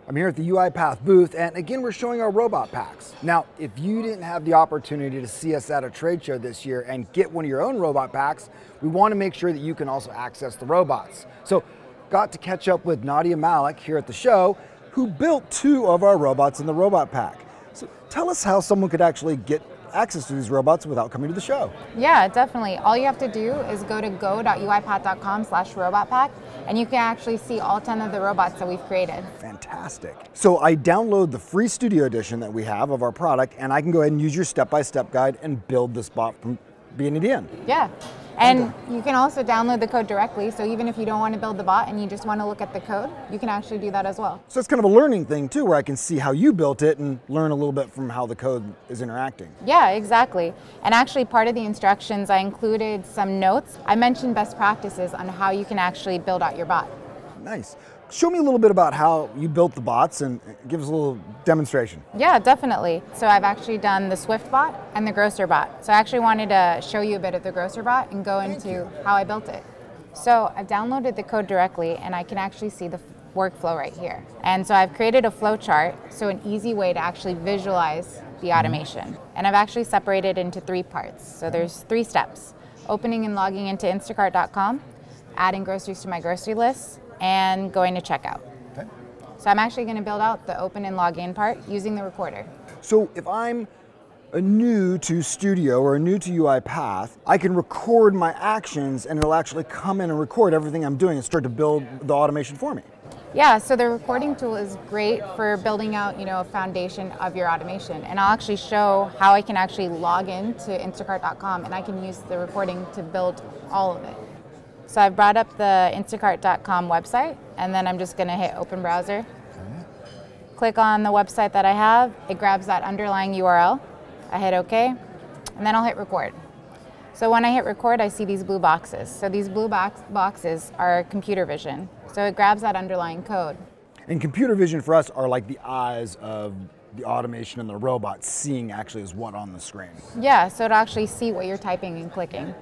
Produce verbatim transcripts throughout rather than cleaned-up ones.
I'm here at the UiPath booth, and again, we're showing our robot packs. Now, if you didn't have the opportunity to see us at a trade show this year and get one of your own robot packs, we want to make sure that you can also access the robots. So, got to catch up with Nadia Malik here at the show, who built two of our robots in the robot pack. So, tell us how someone could actually get access to these robots without coming to the show. Yeah, definitely. All you have to do is go to go dot U I path dot com slash robot pack, and you can actually see all ten of the robots that we've created. Fantastic. So I download the free studio edition that we have of our product, and I can go ahead and use your step-by-step guide and build this bot from beginning to end. Yeah. And you can also download the code directly, so even if you don't want to build the bot and you just want to look at the code, you can actually do that as well. So it's kind of a learning thing too, where I can see how you built it and learn a little bit from how the code is interacting. Yeah, exactly. And actually part of the instructions, I included some notes. I mentioned best practices on how you can actually build out your bot. Nice. Show me a little bit about how you built the bots and give us a little demonstration. Yeah, definitely. So I've actually done the Swift bot and the Grocer bot. So I actually wanted to show you a bit of the Grocer bot and go into how I built it. So I've downloaded the code directly, and I can actually see the workflow right here. And so I've created a flow chart, so an easy way to actually visualize the automation. And I've actually separated into three parts. So there's three steps: opening and logging into Instacart dot com, adding groceries to my grocery list, and going to checkout. Okay. So I'm actually going to build out the open and log in part using the recorder. So if I'm a new to Studio or new to UiPath, I can record my actions and it'll actually come in and record everything I'm doing and start to build the automation for me. Yeah, so the recording tool is great for building out, you know, a foundation of your automation. And I'll actually show how I can actually log in to Instacart dot com, and I can use the recording to build all of it. So I've brought up the Instacart dot com website, and then I'm just going to hit open browser. Okay. Click on the website that I have. It grabs that underlying U R L. I hit OK, and then I'll hit record. So when I hit record, I see these blue boxes. So these blue box boxes are computer vision. So it grabs that underlying code. And computer vision for us are like the eyes of the automation and the robot seeing actually is what on the screen. Yeah, so it'll actually see what you're typing and clicking.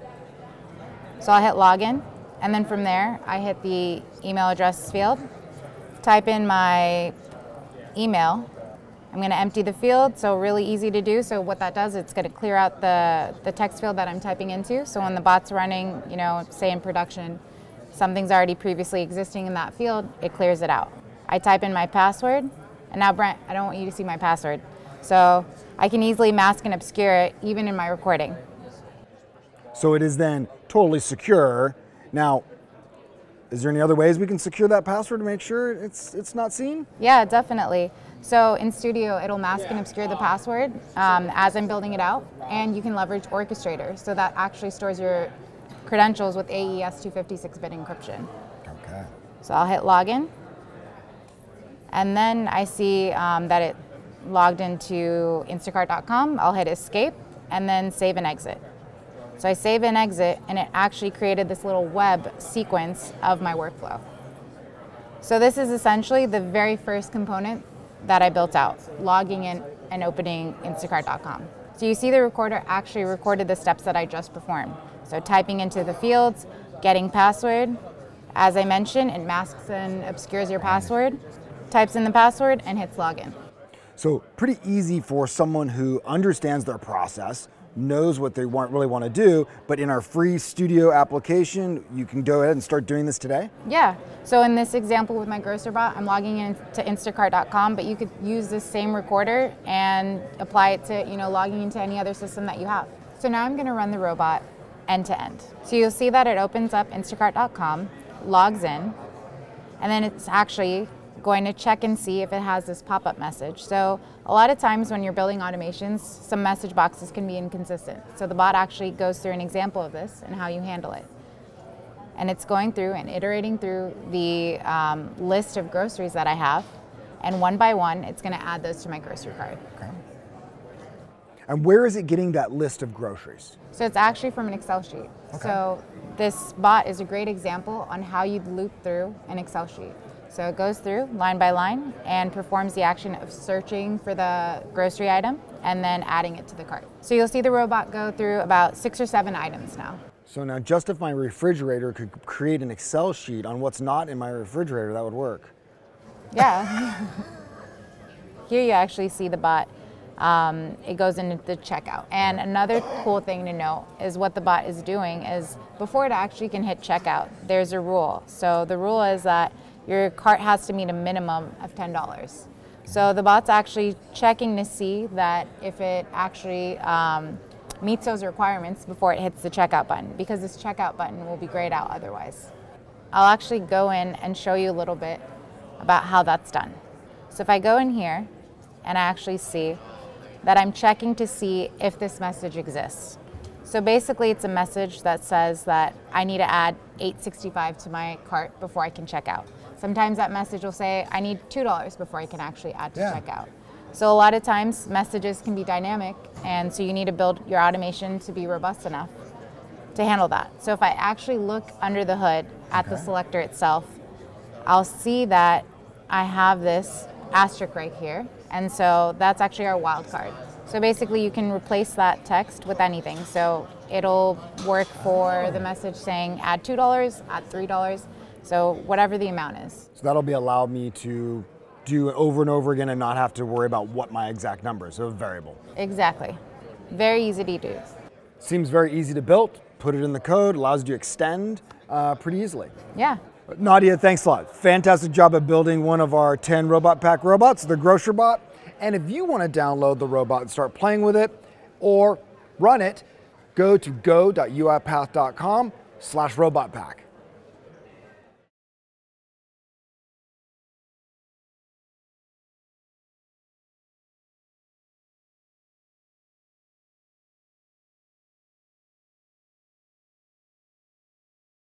So I'll hit login, and then from there, I hit the email address field, type in my email. I'm going to empty the field, so really easy to do. So what that does, it's going to clear out the, the text field that I'm typing into. So when the bot's running, you know, say in production, something's already previously existing in that field, it clears it out. I type in my password, and now Brent, I don't want you to see my password. So I can easily mask and obscure it even in my recording. So it is then totally secure. Now, is there any other ways we can secure that password to make sure it's it's not seen? Yeah, definitely. So in Studio, it'll mask and obscure the password um, as I'm building it out, and you can leverage Orchestrators, so that actually stores your credentials with A E S two fifty-six bit encryption. Okay. So I'll hit login, and then I see um, that it logged into Instacart dot com. I'll hit escape, and then save and exit. So I save and exit, and it actually created this little web sequence of my workflow. So this is essentially the very first component that I built out, logging in and opening Instacart dot com. So you see the recorder actually recorded the steps that I just performed. So typing into the fields, getting password. As I mentioned, it masks and obscures your password, types in the password, and hits login. So pretty easy for someone who understands their process, knows what they want, really want to do, but in our free Studio application, you can go ahead and start doing this today? Yeah, so in this example with my Grocer bot, I'm logging into Instacart dot com, but you could use this same recorder and apply it to, you know, logging into any other system that you have. So now I'm going to run the robot end to end. So you'll see that it opens up Instacart dot com, logs in, and then it's actually going to check and see if it has this pop-up message. So a lot of times when you're building automations, some message boxes can be inconsistent. So the bot actually goes through an example of this and how you handle it. And it's going through and iterating through the um, list of groceries that I have, and one by one, it's going to add those to my grocery cart. Okay. And where is it getting that list of groceries? So it's actually from an Excel sheet. Okay. So this bot is a great example on how you'd loop through an Excel sheet. So it goes through line by line and performs the action of searching for the grocery item and then adding it to the cart. So you'll see the robot go through about six or seven items now. So now just if my refrigerator could create an Excel sheet on what's not in my refrigerator, that would work. Yeah. Here you actually see the bot. Um, it goes into the checkout. And another cool thing to note is what the bot is doing is before it actually can hit checkout, there's a rule. So the rule is that your cart has to meet a minimum of ten dollars. So the bot's actually checking to see that if it actually um, meets those requirements before it hits the checkout button, because this checkout button will be grayed out otherwise. I'll actually go in and show you a little bit about how that's done. So if I go in here and I actually see that I'm checking to see if this message exists. So basically it's a message that says that I need to add eight sixty-five to my cart before I can check out. Sometimes that message will say I need two dollars before I can actually add to yeah. checkout. So a lot of times messages can be dynamic, and so you need to build your automation to be robust enough to handle that. So if I actually look under the hood at okay. the selector itself, I'll see that I have this asterisk right here. And so that's actually our wildcard. So basically you can replace that text with anything. So it'll work for the message saying add two dollars, add three dollars, so whatever the amount is. So that'll be allow me to do it over and over again and not have to worry about what my exact number is, so a variable. Exactly. Very easy to do. Seems very easy to build, put it in the code, allows you to extend uh, pretty easily. Yeah. Nadia, thanks a lot. Fantastic job of building one of our ten Robot Pack robots, the Grocer bot. And if you want to download the robot and start playing with it or run it, go to go dot uipath dot com slash robot pack.